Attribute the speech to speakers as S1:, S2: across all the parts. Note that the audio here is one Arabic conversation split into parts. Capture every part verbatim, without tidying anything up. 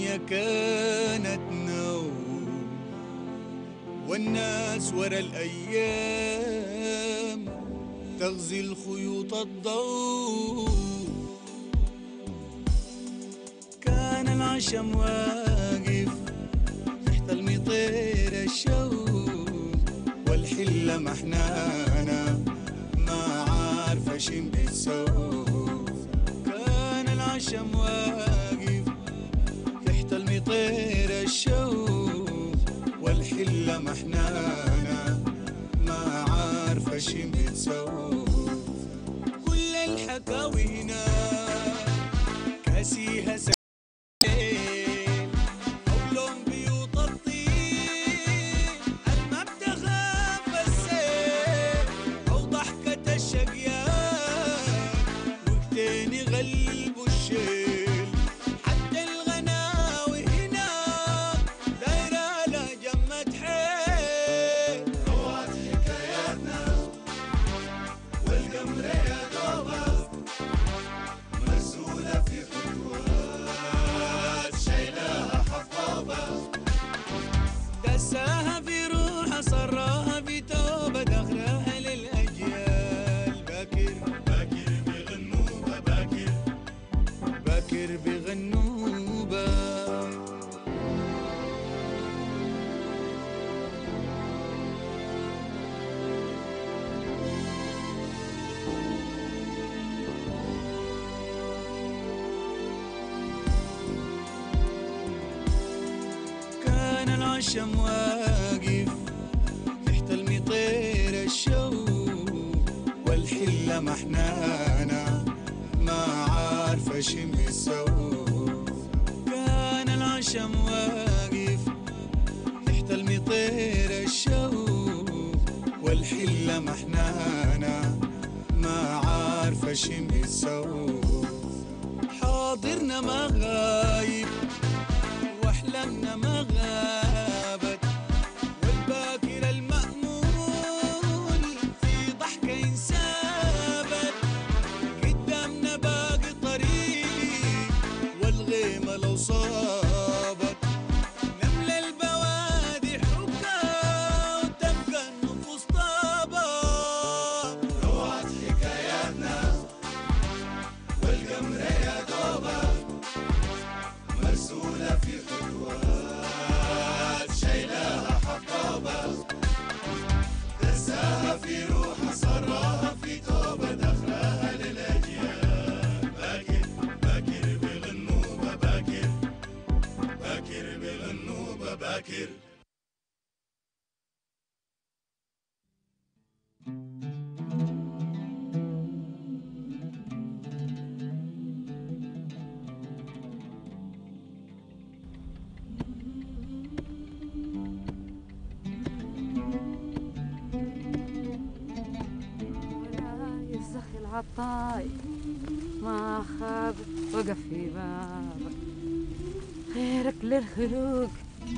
S1: الدنيا كانت نوم والناس ورا الأيام تغزي الخيوط الضوء. كان العشم واقف تحت المطير الشوق والحلة محنانة ما عارفة شم بتسوق. كان العشم واقف تحت المطير الشوق والحلة محنانة ما عارفة شم بتسوق. كل الحكاوي هنا كاسيها سكين أو لون بيوت الطين الما بتخاف السيل أو ضحكة الشقيان وقتين يغلبوا الشيل. حتى الغناوي هناك دايرة على جمة حيل. روات حكاياتنا والقمر يا دوبك مرسولة في خطوات شايلاها حفاظة. دساها في روحها صراها في توبة دخلها للأجيال. باكر باكر بغنوبة باكر باكر بغنوبة. كان العشم واقف تحت المطير الشوق والحلة محنانة ما عارفة شم السوق. كان العشم واقف تحت المطير الشوق والحلة محنانة ما عارفة شم السوق. حاضرنا ما غايب واحلامنا ما غابت والباكر المأمول في ضحكة انسابت. قدامنا باقي طريق والغيمة لو صابت نملى البوادي حكا وتبقى النفوس طابت. روات حكاياتنا والقمر يا دوبك مرسولة في خطوات شايلاها حقابة. دساها في روحها صراها في توبة دخلها للأجيال. باكر باكر بغنوبة باكر باكر بغنوبة باكر.
S2: يسخي العطاي ما خاب وقف في بابك. خيرك للخلوق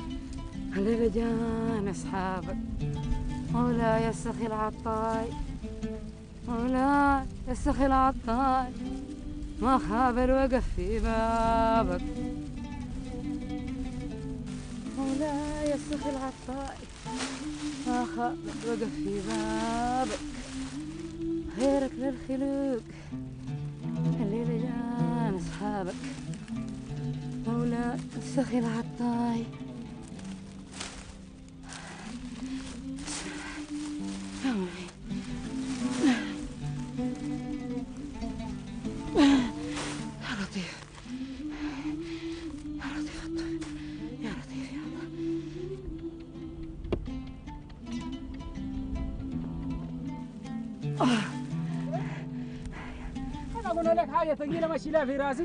S2: للرجال اصحابك. مولاي يسخي العطاي مولاي يسخي العطاي ما خاب وقف في بابك. مولاي يسخي العطاي ما خاب وقف في بابك. خيرك للخلوق اللي رجال اصحابك. مولاي السخي العطاي يا لطيف يا لطيف الطيب يا لطيف يا الله.
S3: أنا أقول لك حاجة ثقيلة ماشي لها في راسك.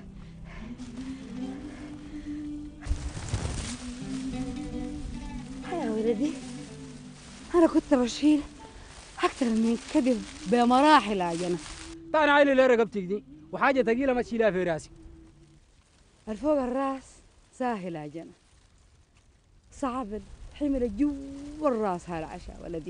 S2: يا ولدي أنا كنت بشيل أكثر من كده بمراحل عجنة.
S3: أنا عايل اللي رقبتك دي وحاجة ثقيلة ماشي لها في راسك.
S2: الفوق الراس ساهل عجنة صعب الحمل جوا الراس هالعشاء ولدي.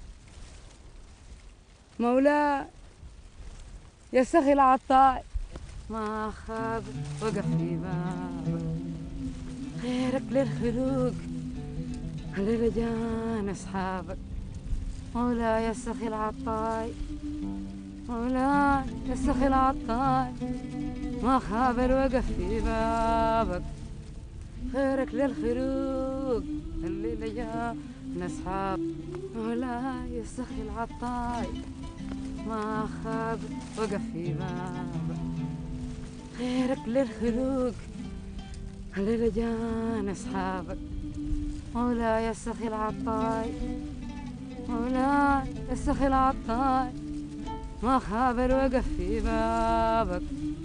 S2: مولاي يسخي العطاي ما خاب وقف في بابك. غيرك للخلوق الليلة جان أصحابك مولاي السخي العطاي مولاي السخي العطاي ما خاب الوقف في بابك خيرك للخلوق الليلة جان أصحاب مولاي السخي العطاي ما خاب وقف في بابك خيرك للخلوق الليلة جان أصحابك مولاي السخي العطاي مولاي السخي العطاي ما خاب الوقف في بابك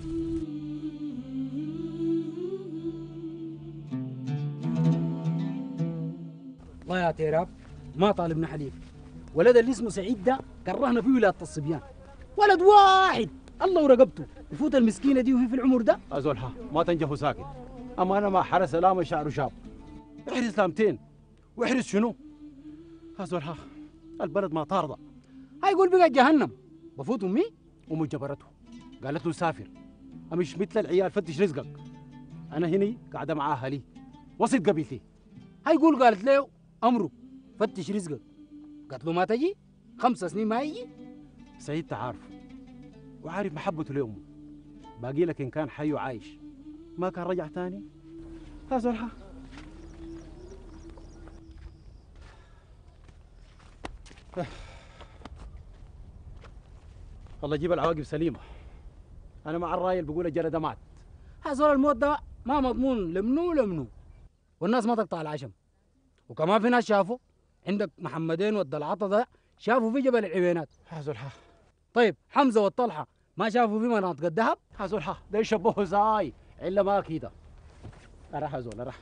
S3: الله يا تيراب ما طالبنا حليف. ولد اللي اسمه سعيد ده كرهنا فيه ولادة الصبيان. ولد واحد الله ورقبته يفوت المسكينه دي وهي في العمر ده.
S4: أزولها ما تنجحوا ساكت. أما أنا ما حرس لا شعره شاب. احرس لامتين واحرس شنو؟ أزولها البلد ما ترضى.
S3: هاي يقول بقى جهنم. بفوت امي
S4: أمه جبرته قالت له سافر مش مثل العيال فتش رزقك. أنا هني قاعدة مع أهلي وسط قبيلتي.
S3: هاي يقول قالت له امره فتش رزقك. قالت له ما تجي خمس سنين ما يجي.
S4: سعيد تعارف وعارف محبته لأمه. باقي لك إن كان حي وعايش ما كان رجع تاني. أزولها الله يجيب العواقب سليمة. أنا مع الراي اللي بيقول الجرى ده مات.
S3: هذول الموت ده ما مضمون لمنو لمنو والناس ما تقطع العشم. وكمان في ناس شافوا عندك محمدين والضلعطة ده شافوا في جبل العوينات.
S4: أزولها
S3: طيب حمزة والطلحة ما شافوا في مناطق الذهب.
S4: أزولها ده يشبهه زاي إلا ما كده. أراح أزول أراح.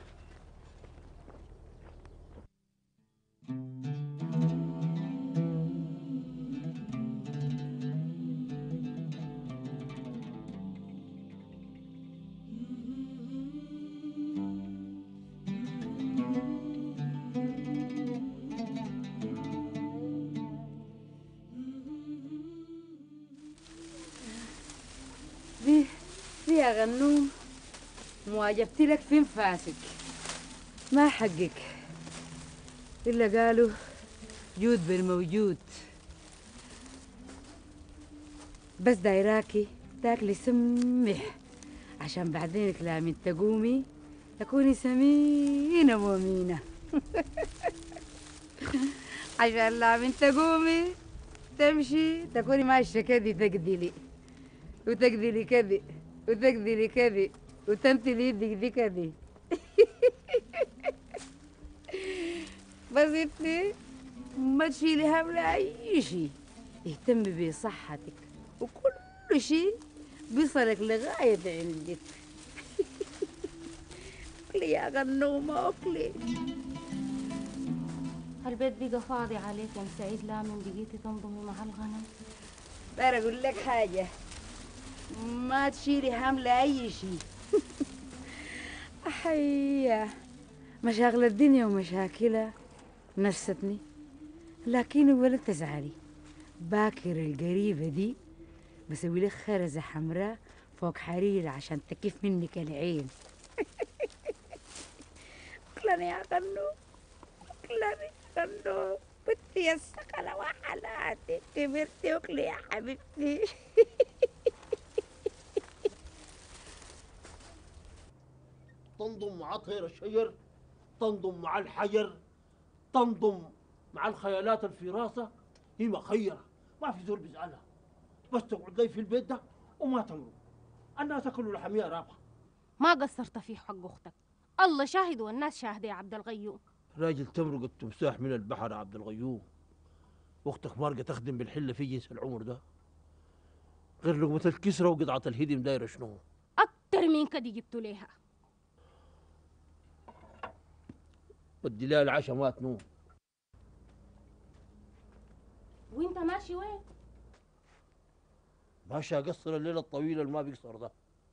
S2: دي دي يا غنوم مواجبتي لك في انفاسك ما حقك إلا قالوا جود بالموجود. بس دايراكي تاكلي سمح عشان بعدين كلامي تقومي تكوني سمينة ومينة. عشان لامن تقومي تمشي تكوني ماشية كذي تقدلي وتقدلي كذي وتقدلي كذي وتنتلي يدك دي كذي. بس انتي ما تشيلي هم لأي شي. اهتمي بصحتك وكل شي بيصلك لغاية عندك. اكلي يا غنومة اكلي.
S5: البيت بقى فاضي عليك يا سعيد لامن بقيتي تنضمي مع الغنم.
S2: ترى اقول لك حاجة ما تشيلي هم لأي شي. أحيا مشاغل الدنيا ومشاكلها نستني لكن ولا تزعلي. باكر القريبة دي بسوي لك خرزة حمراء فوق حرير عشان تكيف منك العين. كلاني يا غنو كلاني يا غنو بنتي يا السقلة وحلاتي كبرتي وكلي يا حبيبتي.
S6: تنضم مع طير الشجر، تنضم مع الحجر، تنضم مع الخيالات الفراسة. هي مخيرة ما في زول بيزعلها. بس تقعد لي في البيت ده وما تمرق. الناس كلوا لحمية رابحة.
S5: ما قصرت في حق اختك. الله شاهد والناس شاهدة يا عبد الغيوم.
S6: راجل تمرق التمساح من البحر يا عبد الغيوم. اختك مارقة تخدم بالحلة في جنس العمر ده. غير لقمة الكسرة وقطعة الهدم دايرة شنو؟
S5: أكتر من كده جبتوا ليها.
S6: بدي لها العشاء ما تنوم.
S5: وانت ماشي وين؟
S6: ماشي اقصر الليلة الطويلة اللي ما بيقصر ده.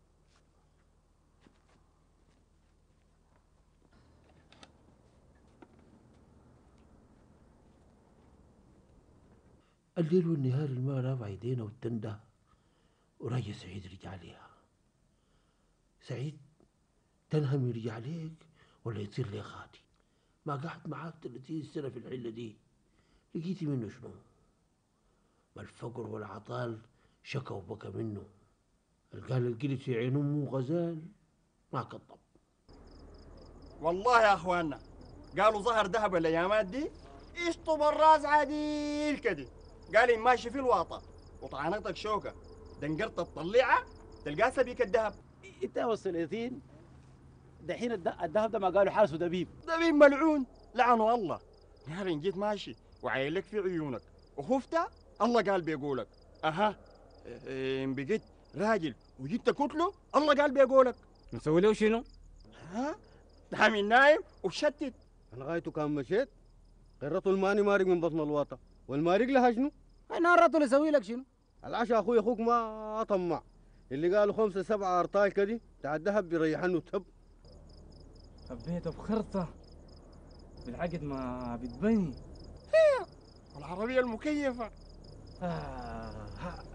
S6: الليل والنهار الماء رافع يدينا والتنده وراجع سعيد رجع ليها. سعيد تنهم يرجع ليك ولا يصير لي خاتي؟ ما قعدت معاك ثلاثين سنة في الحلة دي، لقيتي منه شنو؟ ما الفقر والعطال شكا وبكى منه. القال القلب في عين امه غزال ما كطب.
S7: والله يا اخواننا قالوا ظهر ذهب الايامات دي يشطب الراس عديل كده، قال إن ماشي في الواطه وطعنتك شوكه دنقرت تطلعها تلقاه سبيك الذهب.
S4: انت والثلاثين دحين الد- الذهب ده ما قالوا حارسه دبيب.
S7: دبيب ملعون لعنه الله. قال ان جيت ماشي وعايل لك في عيونك وخفت الله قال بيقولك اها، ان بقيت راجل وجيت تكتله الله قال بيقولك
S3: نسوي له شنو؟
S7: ها نام النايم وشتت.
S8: انا غايته كان مشيت قررته الماني مارق من بطن الواطه، والمارق لها شنو؟
S3: انا راتو اسوي لك شنو؟
S8: العشاء اخوي اخوك ما طمع، اللي قالوا خمسه سبعه ارطال كدي بتاع الذهب بيريحنه تب.
S9: حبيت بخرطة بالعقد ما بتبني.
S7: العربيه المكيفه.
S9: آه.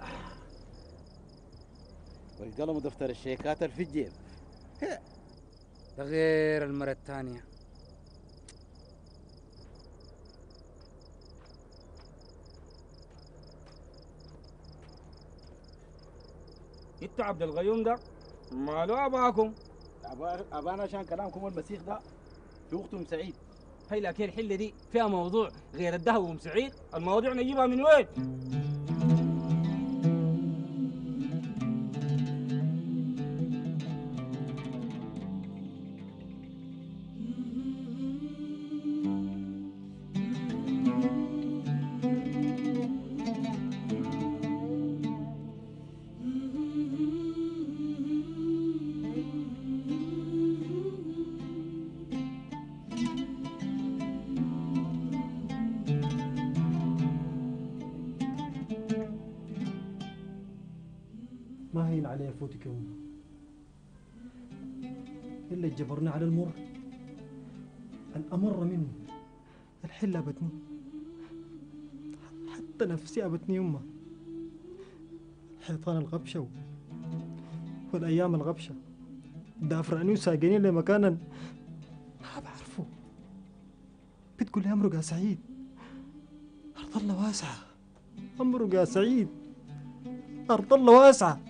S4: والقلم ودفتر الشيكات اللي في الجيب.
S3: ده غير المرة الثانية.
S9: انت عبد الغيوم ده ماله اباكم؟
S4: أبا- ابانا عشان كلامكم المسيخ ده في اختهم سعيد.
S9: هي لكن الحله دي فيها موضوع غير الذهب وام سعيد، المواضيع نجيبها من وين؟
S10: ما هين علي فوتك يا أمه إلا جبرنا على المر الأمر منه. الحلة بتني، حتى نفسي أبتني يمه. حيطان الغبشة والأيام الغبشة دافراني وساقيني لمكانا ما بعرفه. بتقول لي أمرق يا سعيد، أرض الله واسعة. أمرق يا سعيد، أرض الله واسعة.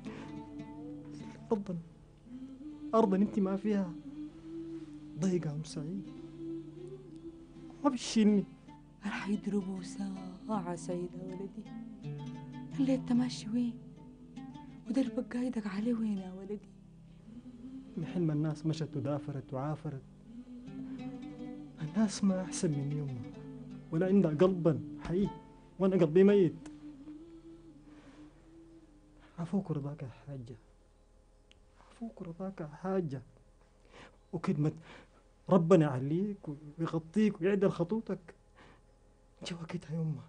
S10: أرضا أرضا أنت ما فيها ضيقة يا أم سعيد، ما بتشيلني.
S2: راح يضربوا ساعة سيد يا ولدي. اللي انت ماشي وين؟ ودربك قايدك عليه وين يا ولدي؟
S10: محل ما الناس مشت ودافرت وعافرت، الناس ما أحسن من يومها ولا عندها قلبا حي، وأنا قلبي ميت. عفوك رضاك يا حاجة، عفوك رضاك يا حاجة، وكلمة ربنا يعليك ويغطيك ويعدل خطوتك جا وقتها يمه.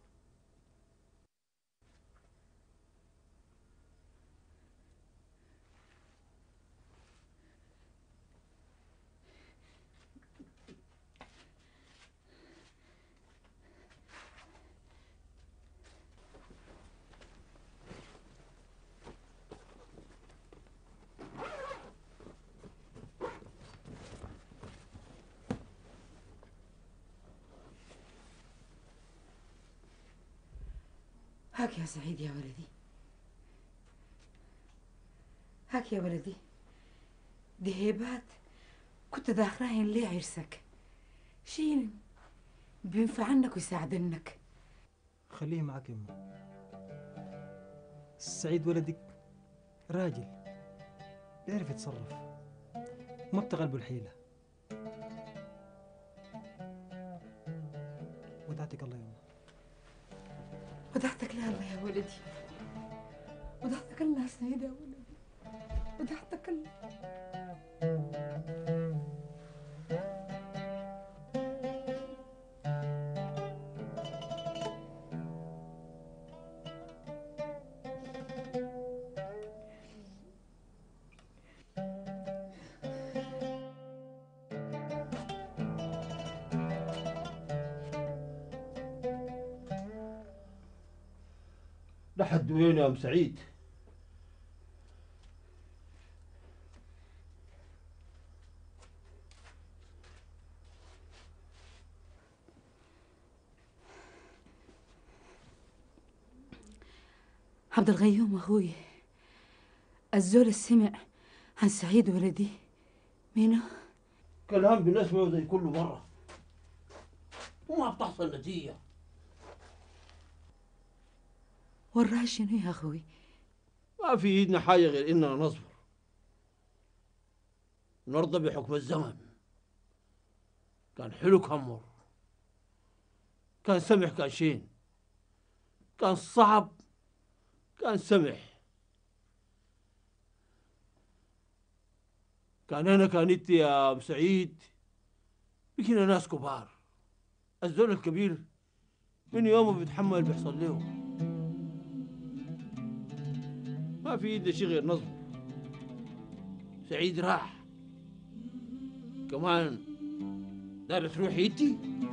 S2: هاك يا سعيد يا ولدي، هاك يا ولدي. دي هيبات كنت داخراهن ليه عرسك، شيل بينفع عنك ويساعدنك.
S10: خليه معك يمه. سعيد ولدك راجل بيعرف يتصرف، ما بتغلبه الحيلة. ودعتك الله يمه.
S2: ودعتك لله يا ولدي، ودعتك الله يا سيدي يا ولدي، ودعتك الله.
S6: لحد وين يا ام سعيد؟
S2: عبد الغيوم أخوي، الزول السمع عن سعيد ولدي مينو؟
S6: كلام بنسمعه زي كله مرة وما بتحصل نتيجة.
S2: وراه شنو يا أخوي؟
S6: ما في ايدنا حاجة غير اننا نصبر، نرضى بحكم الزمن. كان حلو كان مر، كان سمح كان شين، كان صعب كان سمح، كان انا كان انت يا ابو سعيد بكنا ناس كبار. الزول الكبير من يومه بيتحمل اللي بيحصل له. ما في ايدنا شيء غير نصبر. سعيد راح، كمان دار تروحي انتي؟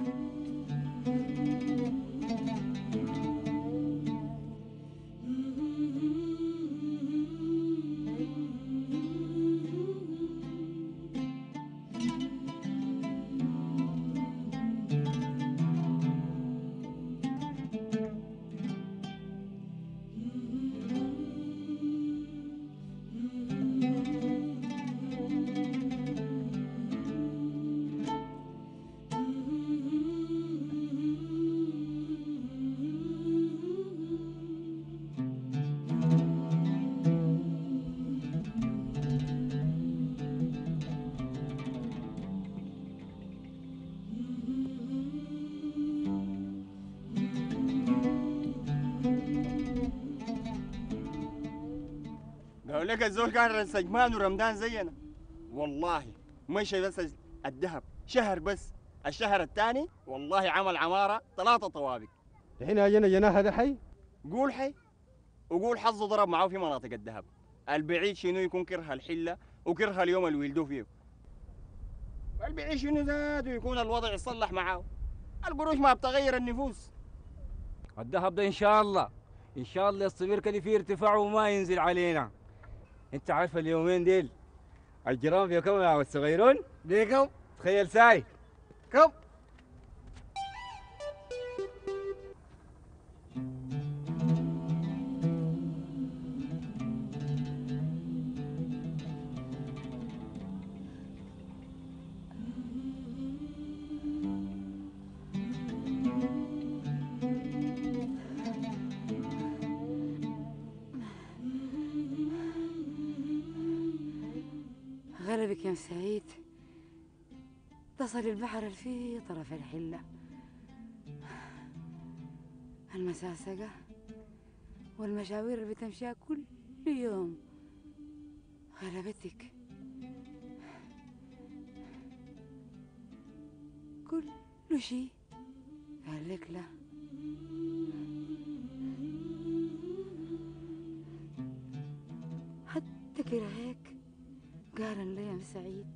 S7: قال لك الزول كان سجمان ورمضان زينا. والله مشي بس الذهب شهر بس، الشهر الثاني والله عمل عمارة ثلاثة طوابق.
S8: الحين اجينا جناح هذا حي؟
S7: قول حي وقول حظه ضرب معاه في مناطق الذهب. البعيد شنو يكون كره الحلة وكره اليوم اللي ولدوه فيه. البعيد شنو ذاته يكون الوضع يصلح معاه. القروش ما بتغير النفوس.
S9: الذهب ده ان شاء الله ان شاء الله يستمر كده في ارتفاع وما ينزل علينا. انت عارف اليومين ديل الجيران فيها كم يا الصغيرون؟ ليه كم؟ تخيل ساي كم؟
S2: غلبك يا سعيد، تصل البحر في طرف الحلة، المساسقة والمشاوير اللي بتمشيها كل يوم غلبتك. كل شيء قال لك لا. حتى كده هيك قال لي يا سعيد.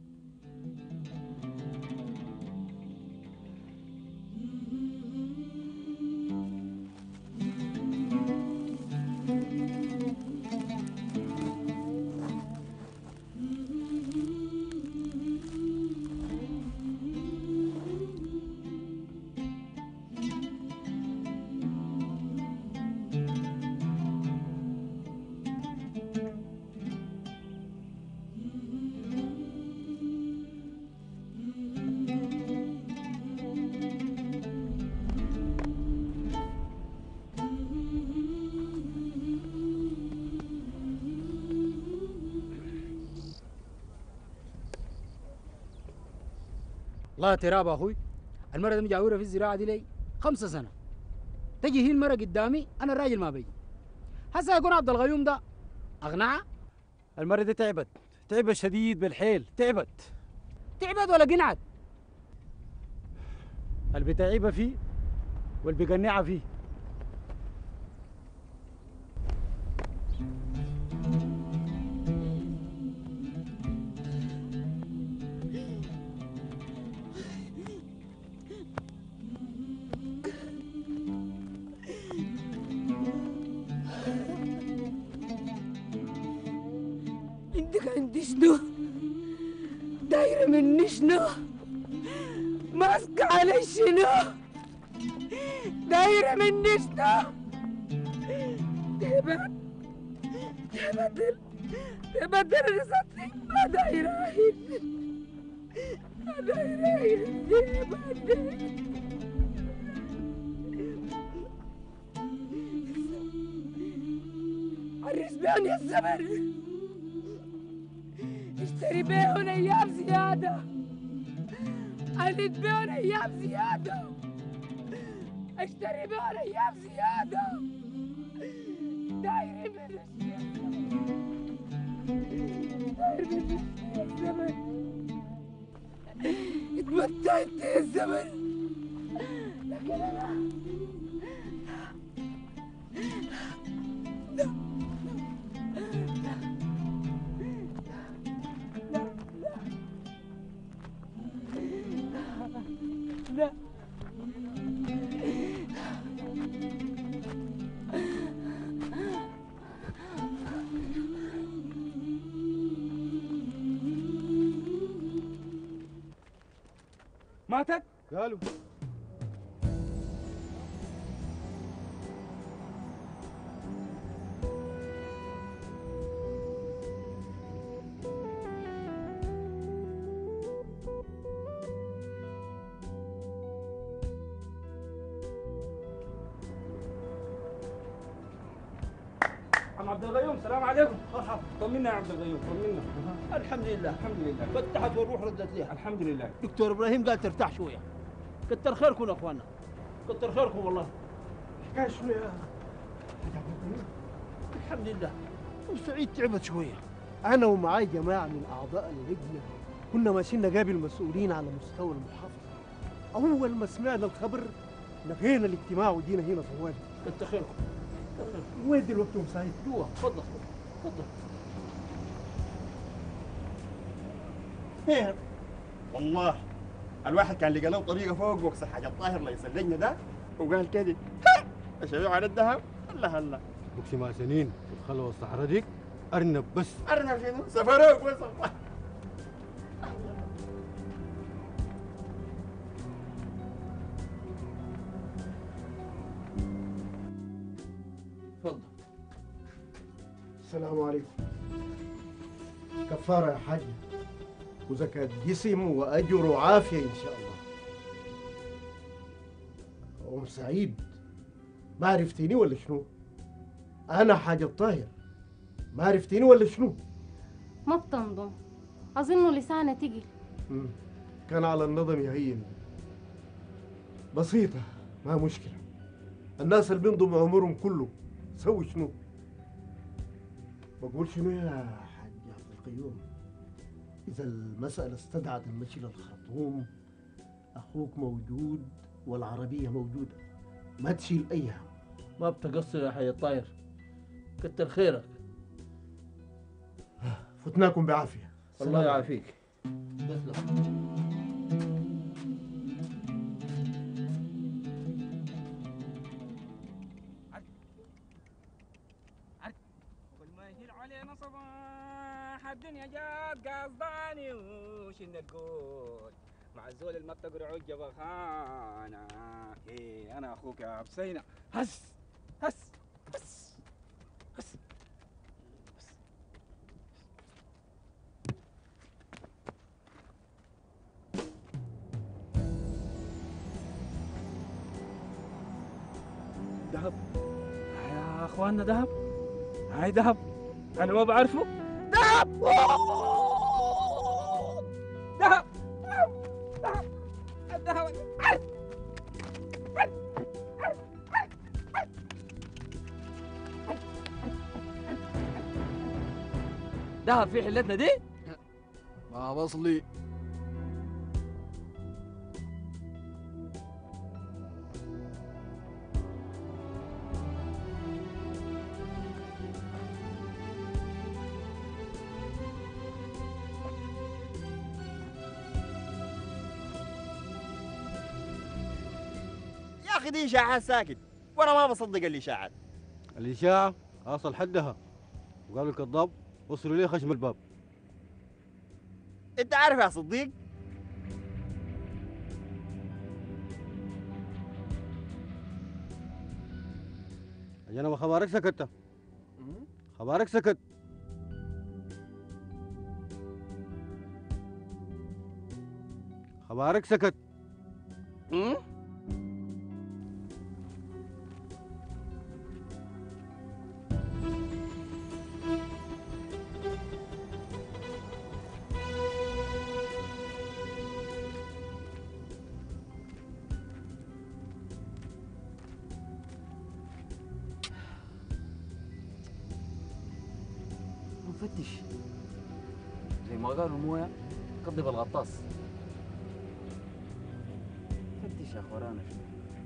S3: الله تراب اخوي، المرة دي مجاوره في الزراعة دي لي خمسة سنة. تجي هي المرة قدامي انا الراجل ما بي. هسه يكون عبد الغيوم ده اغنعها؟
S4: المرة دي تعبت، تعبت شديد بالحيل، تعبت.
S3: تعبت ولا قنعت؟
S4: اللي بتعيبها فيه واللي بيقنعها فيه.
S2: عندك عندي شنو؟ دايرة مني شنو؟ ماسكة علي شنو؟ دايرة مني شنو؟ تعبت تبدل تبدل رصتي ما داير عيد ما داير عيد تبدل عرس بيعني الزمن اشتري بيهم ايام زيادة قلت بيهم ايام زيادة اشتري بيهم ايام زيادة دايرين من داير من الزمن اتمتعت الزمن لكن انا لا لا
S3: ماتت؟
S8: قالوا
S3: عم عبد الغيوم السلام عليكم. مرحبا. طمنا يا عبد الغيوم طمنا.
S6: الحمد لله
S3: الحمد لله.
S6: فتحت والروح ردت ليها.
S3: الحمد لله.
S6: دكتور ابراهيم قال ترتاح شويه. كتر خيركم يا اخوانا. كتر خيركم والله.
S10: حكايه شويه.
S6: الحمد لله. وسعيد تعبت شويه.
S11: أنا ومعاي جماعة من أعضاء اللجنة كنا ماشيين نقابل مسؤولين على مستوى المحافظة. أول ما سمعنا الخبر نهينا الاجتماع وجينا هنا طوالي.
S6: كتر خيركم.
S11: وين دلوقتي يا سعيد؟
S6: جوا تفضل تفضل.
S7: خير والله الواحد كان لقى له طريقه فوق وكسر حاجه الطاهر لا يسلجنا ده وقال كده اشيله على الذهب هلا هلا
S8: بكسي مع سنين في الخلوه والصحراء ديك ارنب بس
S7: ارنب شنو سفروك بس الله.
S6: تفضل.
S11: السلام عليكم. كفارة يا حاج وزكاة جسم وأجر وعافية إن شاء الله. أم سعيد ما عرفتيني ولا شنو؟ أنا حاج الطاهر ما عرفتيني ولا شنو؟
S5: ما بتنضم أظن لسانة تقل.
S11: مم. كان على النظم يهين بسيطة ما مشكلة. الناس اللي بينضموا عمرهم كله سوي شنو؟ بقول شنو يا حاج عبد القيوم؟ إذا المسألة استدعت المشي للخرطوم أخوك موجود والعربية موجودة ما تشيل أي هم.
S6: ما بتقصر يا حي الطاير. كتر خيرك.
S11: فتناكم بعافية.
S6: الله يعافيك. تسلم.
S9: علينا صباح الدنيا جات قصداني وش نقول مع الزول اللي ما بتقرع عجبه خانه. ايه انا اخوك يا بسينة. هس هس هس هس دهب يا اخواننا دهب. هاي دهب انا ما بعرفه. دهب دهب دهب الدهب
S3: دهب في حلتنا دي؟
S10: ما بصلي.
S7: يا اخي دي اشاعات ساكت وانا ما بصدق الاشاعات.
S8: الاشاعه اصل حدها وقالوا الكذاب وصلوا ليه خشم الباب.
S7: انت عارف يا صديق
S8: انا ما خبرك سكتة. خبارك سكت. خبارك سكت.
S7: أمم؟
S3: نفتش زي ما قالوا مويه كضب الغطاس. فتش يا اخوانا شوي.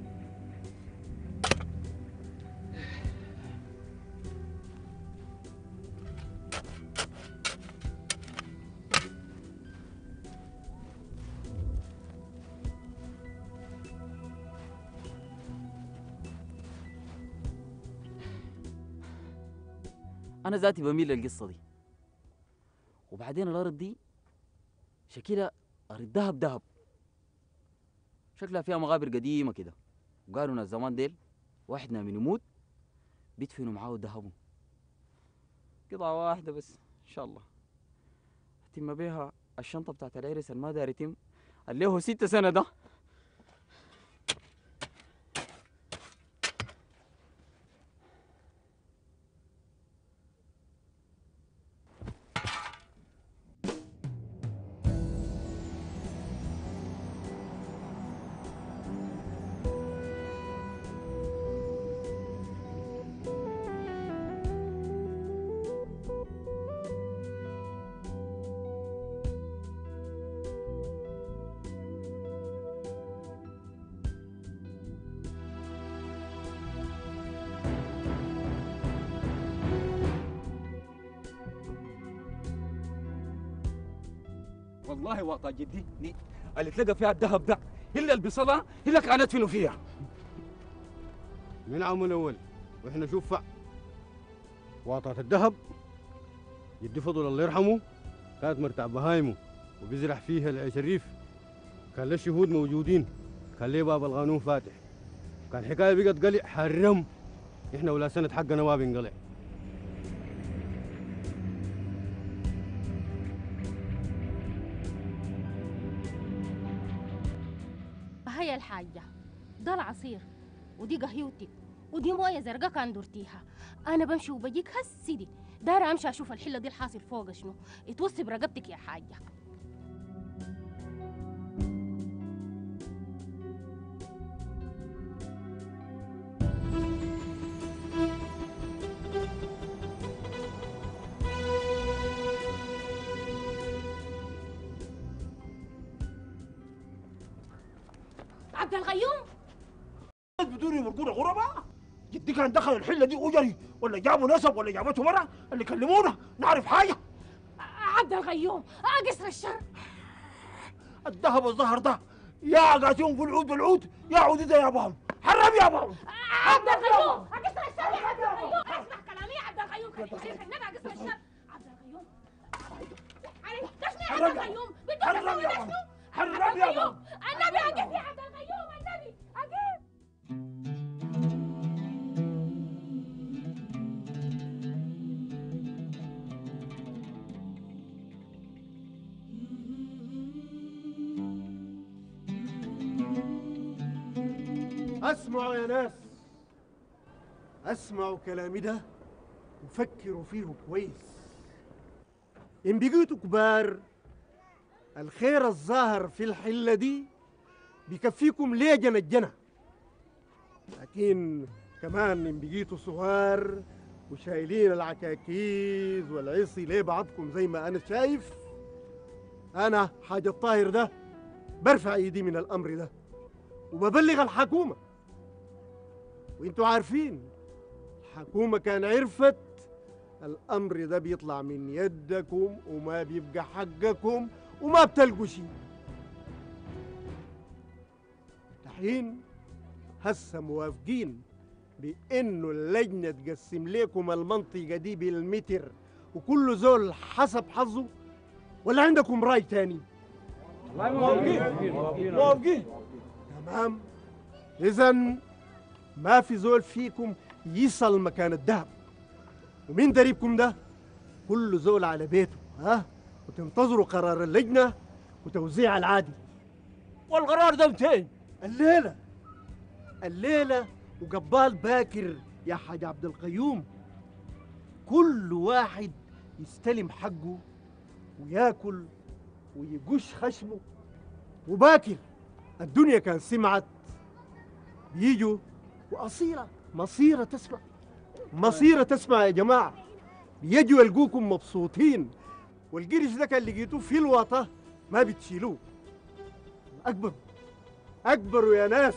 S3: أنا ذاتي بميل للقصة دي، وبعدين الأرض دي شكلها أرض دهب دهب، شكلها فيها مغابر قديمة كده، وقالوا ناس زمان ديل واحد نام يموت بيدفنوا معاه ذهبه. قطعة واحدة بس إن شاء الله أتم بيها الشنطة بتاعت العرس اللي ما داير يتم اللي هو ستة سنة ده.
S9: والله واطا جدي دي اللي تلقى فيها الذهب ده الا البصله الا كانت فينه فيها.
S8: من عام الاول واحنا نشوف فع واطات الذهب جدي فضل الله يرحمه كانت مرتع بهايمه وبيزرع فيها العيش الريف، كان له شهود موجودين، كان له باب القانون فاتح، كان حكايه بقت قلع حرم، احنا ولا سنه حقنا ما بنقلع.
S5: هيا الحاجة ده العصير ودي قهيوتك ودي مويه زرقاء كان درتيها. انا بمشي وبجيك هسي دي دايره امشي اشوف الحله دي الحاصل فوق شنو اتوصي برقبتك يا حاجه. عبد الغيوم
S6: بدون يمرقونا غرباء. جدي كان دخل الحله دي وجري ولا جابوا نسب ولا جابته مرة اللي كلمونا نعرف حاجه.
S5: عبد الغيوم قصر الشر.
S6: الذهب الظهر ده يا قاسيهم في العود بالعود يا عود ده يا ابوهم حرم يا ابوهم.
S5: عبد الغيوم قصر الشر يا عبد الغيوم. اسمع كلامي يا عبد الغيوم خليك النبي قصر الشر. عبد الغيوم دشني يا عبد الغيوم بدك تسوي دشنو؟
S6: حرم يا ابوهم
S5: النبي اقف يا عبد الغيوم النبي اقف.
S11: اسمعوا يا ناس، اسمعوا كلامي ده وفكروا فيه كويس. ان بقيتوا كبار الخير الظاهر في الحلة دي بيكفيكم ليه جنة الجنة، لكن كمان ان بقيتوا صغار وشايلين العكاكيز والعصي ليه بعضكم زي ما انا شايف، انا حاج الطاهر ده برفع ايدي من الامر ده وببلغ الحكومة. وانتوا عارفين الحكومة كان عرفت الامر ده بيطلع من يدكم وما بيبقى حقكم وما بتلقوا شيء. الحين هسه موافقين بانه اللجنة تقسم لكم المنطقة دي بالمتر وكل زول حسب حظه، ولا عندكم راي تاني؟
S6: موافقين موافقين
S11: تمام. إذن ما في زول فيكم يصل مكان الذهب، ومين دريبكم ده؟ كل زول على بيته، ها؟ وتنتظروا قرار اللجنة وتوزيع العادي.
S6: والقرار ده متين؟
S11: الليلة الليلة وقبال باكر يا حاج عبد القيوم. كل واحد يستلم حقه وياكل ويقش خشمه. وباكر الدنيا كان سمعت بيجوا وأصيرة مصيرة تسمع، مصيرة تسمع يا جماعة. بيجوا يلقوكم مبسوطين، والقرش ده كان لقيتوه في الوطة ما بتشيلوه. أكبر أكبروا يا ناس.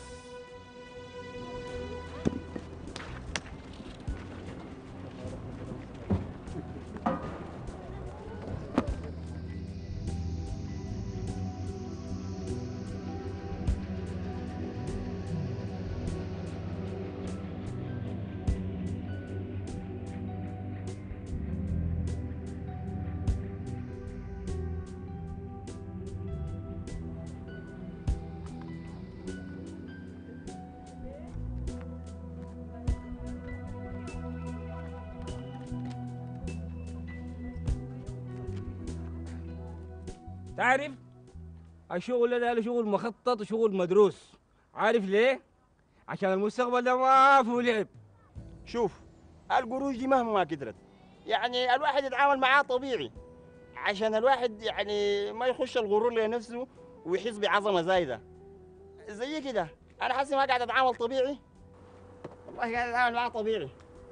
S9: تعرف الشغل ده شغل مخطط وشغل مدروس. عارف ليه؟ عشان المستقبل ده ما فيه لعب.
S7: شوف القروش دي مهما ما كترت يعني الواحد يتعامل معاه طبيعي، عشان الواحد يعني ما يخش الغرور لنفسه ويحس بعظمه زايده زي كده. انا حاسس ما قاعد اتعامل طبيعي، والله قاعد اتعامل معاه طبيعي.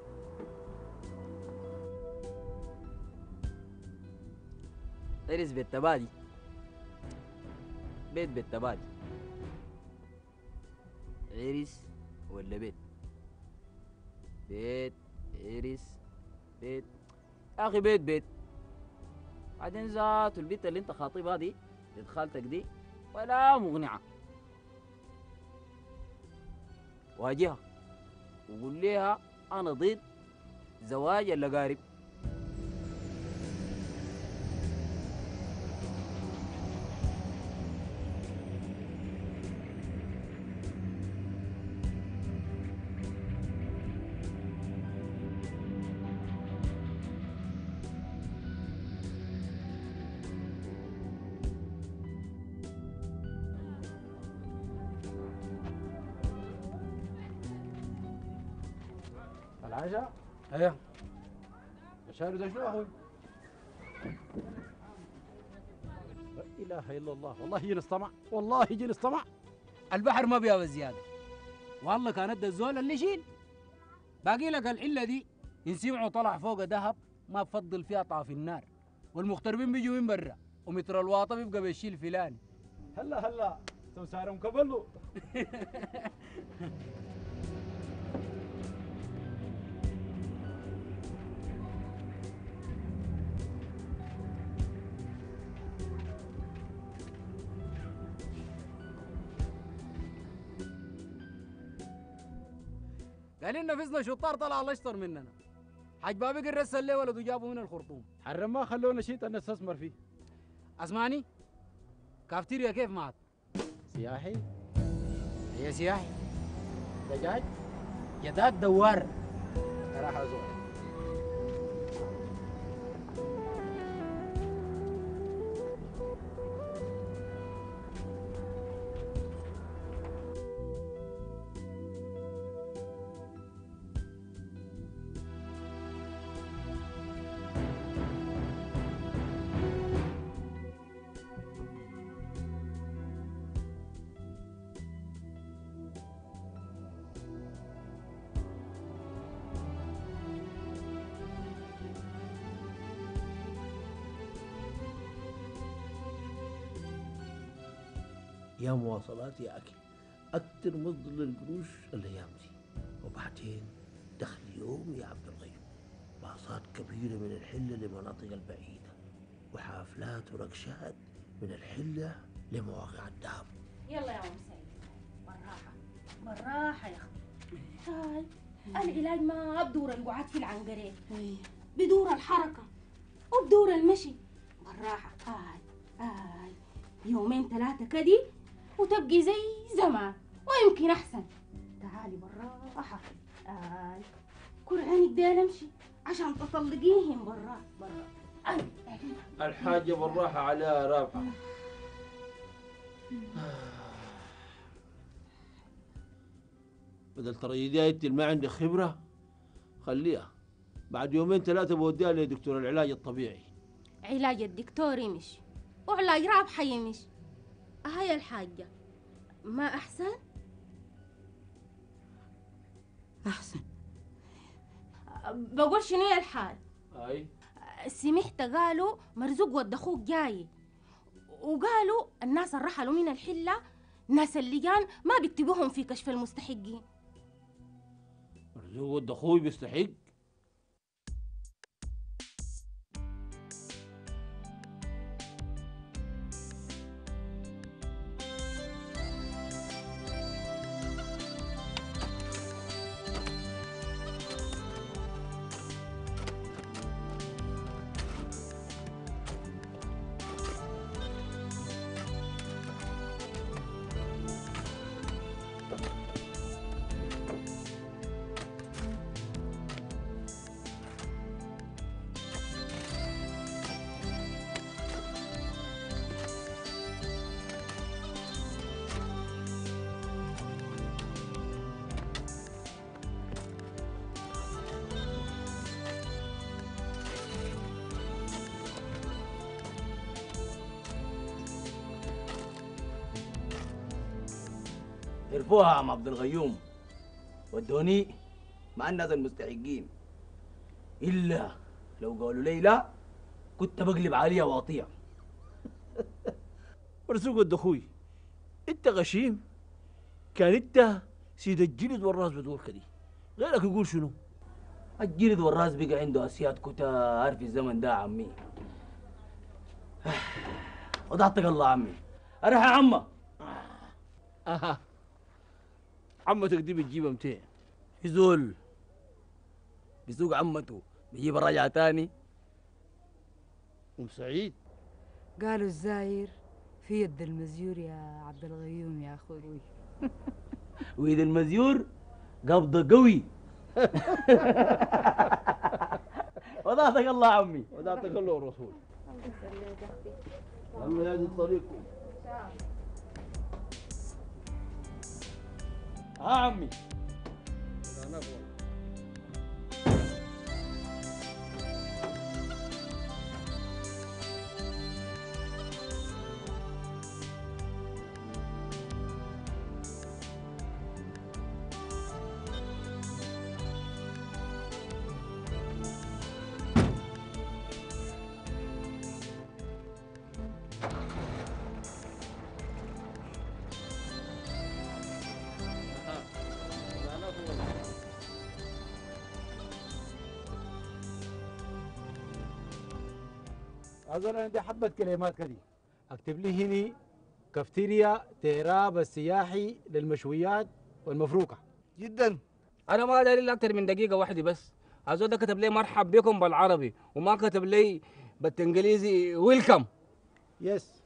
S3: عرس بالتبادي، بيت بالتبادي، عرس ولا بيت؟ بيت عرس بيت يا اخي، بيت بيت. بعدين ذات البيت اللي انت خاطبها دي بنت خالتك دي ولا مقنعه. واجهها وقول لها انا ضد زواج الاقارب.
S4: العشاء؟ ايوه. الشهر ده شنو يا اخوي؟ لا اله الا الله، والله جنس طمع، والله جنس طمع.
S12: البحر ما بيها بزياده، والله كانت الزول اللي يشيل. باقي لك العله دي ان سمعوا طلع فوق ذهب ما بفضل فيها طاف النار، والمغتربين بيجوا من برا ومتر الواطه بيبقى بالشيل الفلاني.
S4: هلا هلا سمسارهم قبلوا.
S12: قال نفسنا شطار طلع الله اشطر مننا. حاج بابي قرس اللي ولده جابه من الخرطوم.
S4: حرم ما خلونا شيء نستثمر فيه.
S12: اسمعني، كافتيريا كيف معك؟
S4: سياحي؟
S12: هي سياحي.
S4: دجاج؟
S12: جداد دوار.
S4: راح ازور.
S6: يا مواصلات يا أكل، أكتر مصدر للقروش الأيام دي. وبعدين دخل يوم يا عبد الغيوم، باصات كبيرة من الحلة لمناطق البعيدة، وحافلات ورقشات من الحلة لمواقع الذهب.
S5: يلا يا أم سعيد، بالراحة بالراحة يا أختي. هاي العلاج ما بدور القعاد في العنقرين، بدور الحركة وبدور المشي. بالراحة. هاي هاي يومين ثلاثة كدي وتبقي زي زمان ويمكن أحسن. تعالي بالراحة. هاي كرهانك داير أمشي عشان تطلقيهم برا برا.
S6: الحاجة بالراحة عليها رابحة. بدل ترى انت اللي ما عندك خبرة خليها، بعد يومين ثلاثة بوديها لدكتور العلاج الطبيعي.
S5: علاج الدكتور يمشي وعلاج رابحة يمشي، هاي الحاجة ما أحسن؟
S2: أحسن.
S5: بقول شنو يا الحال؟
S6: اي
S5: سمحت قالوا مرزوق ود أخوك جاي، وقالوا الناس اللي رحلوا من الحلة ناس اللجان ما بيكتبوهم في كشف المستحقين.
S6: مرزوق ود اخوي بيستحق؟
S13: عرفوها يا عم عبد الغيوم، ودوني مع الناس المستحقين، الا لو قالوا لي لا كنت بقلب عليها واطيع.
S6: مرزوق ود اخوي انت غشيم، كان انت سيد الجلد والراس بتقول كده، غيرك يقول شنو؟
S13: الجلد والراس بقى عنده اسياد كتار في الزمن ده يا عمي. وضعتك الله عمي، اروح يا عمه.
S6: اها عمتك دي بتجيبها متين؟
S13: في زول بيسوق عمته بيجيب الرجعه تاني.
S6: ام سعيد
S2: قالوا الزاير في يد المزيور يا عبد الغيوم يا اخوي.
S13: ويد المزيور قبضه قوي. وضعتك الله عمي.
S6: وضعتك الله والرسول. الله يهدي طريقكم.
S13: ها عمي.
S4: أظن عندي حبة كلمات كدي أكتب لي هني كافتيريا تيراب السياحي للمشويات والمفروكة.
S12: جدا. انا ما داري الا اكتر من دقيقه واحده بس. الزول ده كتب لي مرحب بكم بالعربي وما كتب لي بالانجليزي ويلكم.
S4: يس.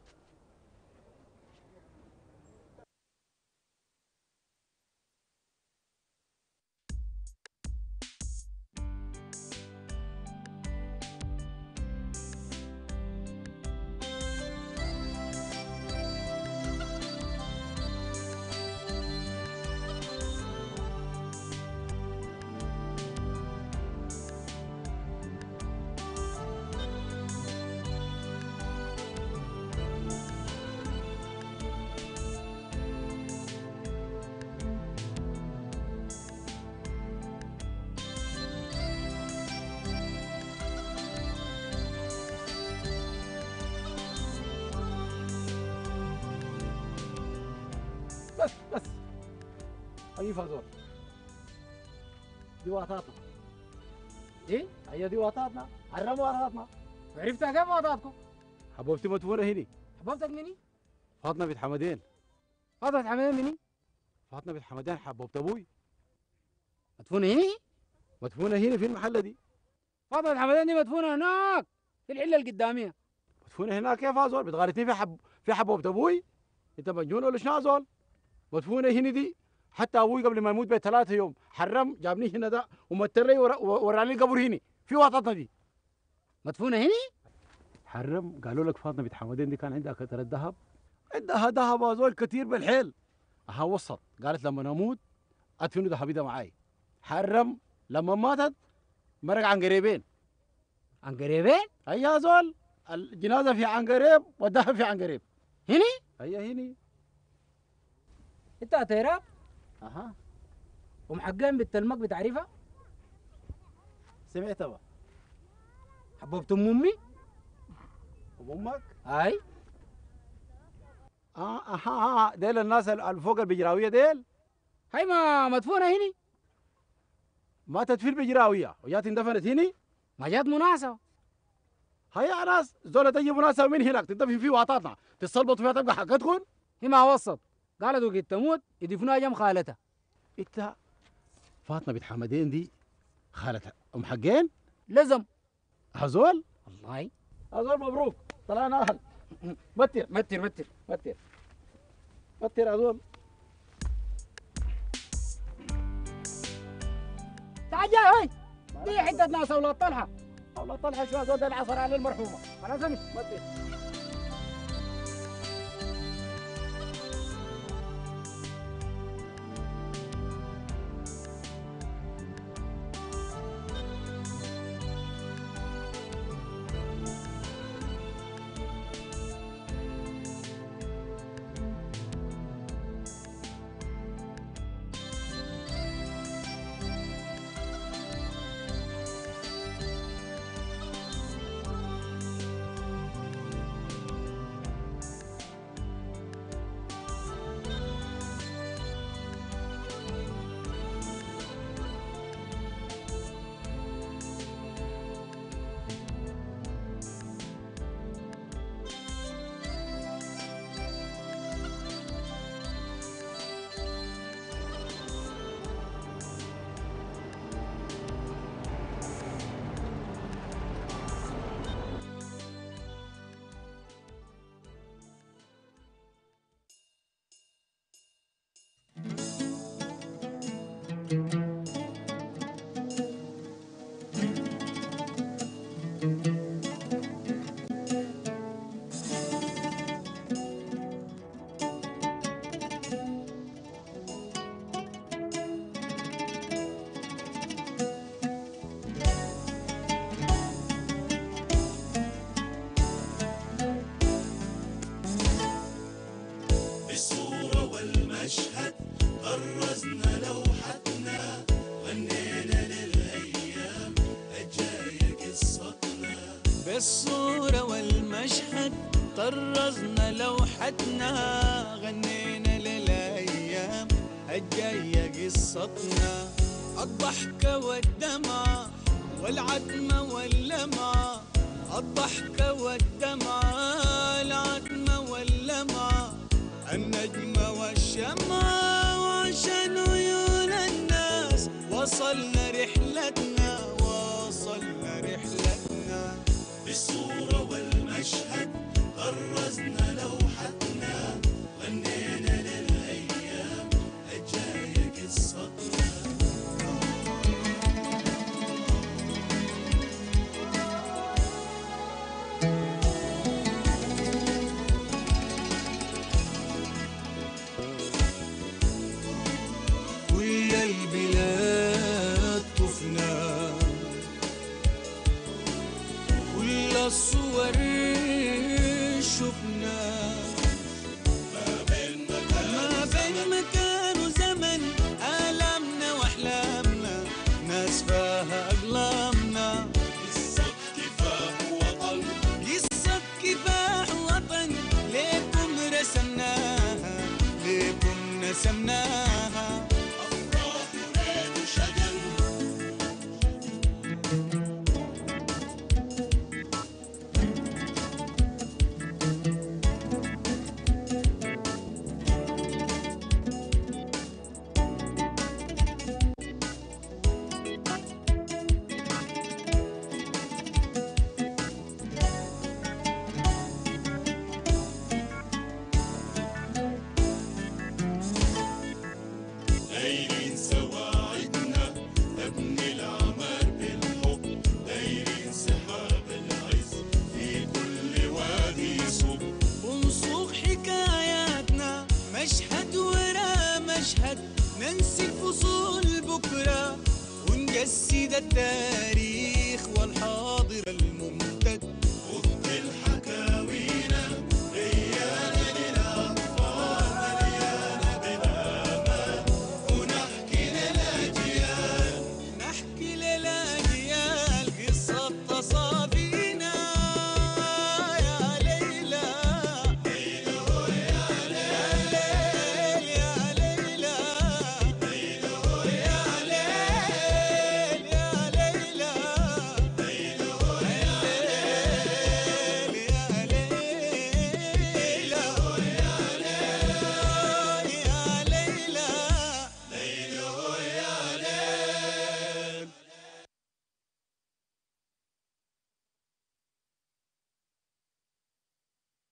S4: بس بس أي فازور دي واطاتنا.
S12: ايه؟
S4: هي دي واطاتنا، حرموا واطاتنا.
S12: عرفتها كيف واطاتكم؟
S4: حبوبتي مدفونة هني.
S12: حبوبتك مني؟
S4: فاطمة بنت حمدين.
S12: فاطمة بنت حمدين مني؟
S4: فاطمة بنت حمدين حبوبة أبوي.
S12: مدفونة هني؟
S4: مدفونة هنا في المحلة دي.
S12: فاطمة بنت حمدين دي مدفونة هناك في العلة القدامية.
S4: مدفونة هناك كيف أزول؟ بتغالطني في حب في حبوبة أبوي؟ أنت مجنون ولا شنو أزول؟ مدفونة هنا دي حتى أبوي قبل ما يموت بثلاثة يوم حرم جابني هنا ده ومتر لي وراني القبر هنا في وطننا دي
S12: مدفونه هنا؟
S4: حرم قالوا لك فاطمه بنت حمدين دي كان عندها كتر الذهب، عندها ذهب وزول كتير بالحيل. اها وسط قالت لما نموت ادفنوا ذهبي ده معاي. حرم لما ماتت مرق عن قريبين.
S12: عن قريبين؟
S4: اي يا زول، الجنازه في عن قريب والذهب في عن قريب.
S12: هني؟
S4: اي هني.
S12: انت هتهرب؟
S4: اها.
S12: ام حقين بنت المك بتعرفها؟
S4: سمعتها بقى.
S12: حببت ام امي؟
S4: ام امك؟
S12: اي.
S4: اه اها اه ديل الناس اللي فوق البجراويه ديل؟
S12: هي ما مدفونه هني؟
S4: ماتت في البجراويه وجات اندفنت هني؟
S12: ما جات مناسبه.
S4: هيا يا ناس زول تجي مناسبه من هناك تندفن فيه وطاطنا تتصلبطوا فيها تبقى حقتكم؟
S12: هي ما وسط قالت وقت تموت يدفنوها جنب خالتها.
S4: انت فاطمه بنت حمدين دي خالتها ام حقين؟
S12: لزم.
S4: هزول؟
S12: والله
S4: هزول مبروك طلعنا اهل. متر
S12: متر متر
S4: متر متر هزول.
S12: تعال جاي هاي دي حته ناس اولاد طلحه.
S4: اولاد طلحه شو هزول ده العصر على المرحومه.
S12: خلاص امشي.
S4: متر.
S1: بالصورة والمشهد طرزنا لوحتنا غنينا للأيام الجاية قصتنا الضحكة والدمعة والعتمة واللمعة الضحكة والدمعة العتمة واللمعة النجمة والشمعة وعشان عيون الناس وصلنا رحلتنا وصلنا رحلتنا بالصورة والمشهد طرزنا لوحتنا غنينا للأيام الجاية قصتنا كل البلاد طفنا كل الصور شفنا ما بين مكان ما بين مكان وزمن آلامنا وأحلامنا ناس فاها أقلامنا قصة كفاح وطن قصة كفاح وطن ليكم رسمناها ليكم نسمناها أفراح وريد وشجن جسد التاريخ والحاضر